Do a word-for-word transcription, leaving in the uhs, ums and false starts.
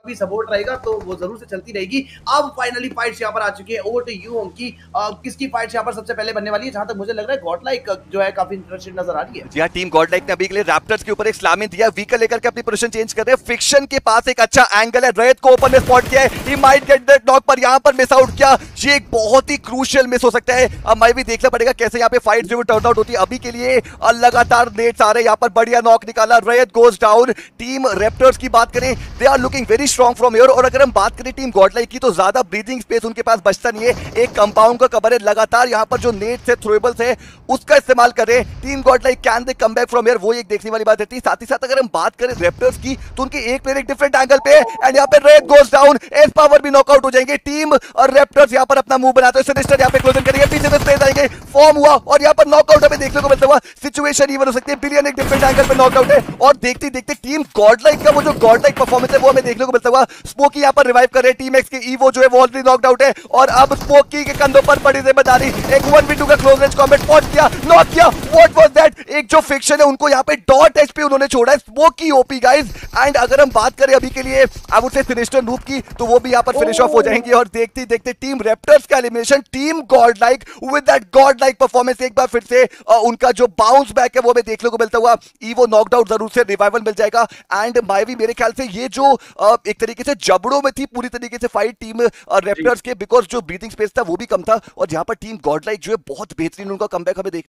भी सपोर्ट रहेगा तो वो जरूर से चलती रहेगी। अब फाइनली फाइट्स यहाँ पर आ चुकी है। ओवर टू यू होंकी, किसकी फाइट्स यहाँ पर सबसे पहले बनने वाली है? जहां तक मुझे लग रहा है गॉडलाइक जो है काफी इंटरेस्टिंग नजर आ रही है। जी हाँ, टीम गॉडलाइक ने अभी के लिए रैप्टर्स के ऊपर एक स्लामी दिया, व्हीकल लेकर के अपनी पोजीशन चेंज कर रहे हैं। फिक्शन के पास एक अच्छा एंगल है, रैयत को ओपन में स्पॉट किया है, he might get that knock, पर यहाँ पर मिस आउट किया। ये एक बहुत ही क्रूशियल मिस हो सकता है। अब मैं भी देखना पड़ेगा कैसे यहाँ पे फाइट जो टर्न आउट होती है। अभी के लिए लगातार नेट्स आ रहे हैं, यहाँ पर बढ़िया नॉक निकाला, रैयत गोज डाउन। टीम रैप्टर्स की बात करें, they are looking very strong from here. और अगर हम बात करें टीम गॉडलाइक की, तो ज्यादा ब्रीथिंग स्पेस उनके पास बचता नहीं है। एक कंपाउंड का कवर है, लगातार यहाँ पर जो नेट्स है, थ्रोएबल्स है, उसका इस्तेमाल कर रहे हैं। Team Godlike can they come back from here, वो एक देखने वाली बात रहती है। साथ ही साथ अगर हम बात करें रैप्टर्स की, तो उनके एक प्लेयर एक डिफरेंट एंगल पे है, एंड यहाँ पे रैयत गोज डाउन, एस पावर भी नॉकआउट हो जाएंगे। टीम और रैप्टर्स यहाँ पर अपना मूव बनाते हैं, सिनिस्टर यहाँ पे क्लोजन करेंगे, पीछे से स्पेस आएंगे, फॉर्म हुआ और यहाँ पर नॉकआउट हमें देखने को मिलता हुआ। सिचुएशन इवन हो सकती है, बिलियन एक डिफरेंट एंगल पे नॉकआउट है, और देखते देखते टीम गॉडलाइक का वो जो गॉडलाइक परफॉर्मेंस है वो हमें देखने को मिलता हुआ। स्मोकी यहाँ पर रिवाइव कर रहे हैं, टीम एक्स के ईवो जो है वो ऑलरेडी नॉकड आउट है, और अब स्मोकी के कंधों पर बड़ी जिम्मेदारी। एक वन वी टू का क्लोज रेंज कॉम्बैट पॉट किया, नॉक किया, व्हाट वाज दैट? एक जो फिक्शन है उनको यहाँ पे डॉट एचपी उन्होंने छोड़ा है, स्मोकी ओपी गाइस। एंड अगर हम बात करें अभी के लिए I would say Sinister noob की, तो वो भी यहाँ पर फिनिश ऑफ हो जाएंगे। और देखते देखते टीम रैप्टर्स का elimination, team Godlike with that Godlike performance, एक बार फिर से आ, उनका जो बाउंस बैक है वो हमें देखने को मिलता हुआ। ईवो नॉकड आउट, जरूर से रिवाइवल मिल जाएगा। एंड माइवी मेरे ख्याल से ये जो आ, एक तरीके से जबड़ों में थी पूरी तरीके से फाइट टीम रैप्टर्स के, बिकॉज जो ब्रीथिंग स्पेस था वो भी कम था, और यहाँ पर टीम गॉडलाइक जो है बहुत बेहतरीन उनका कमबैक हमें देख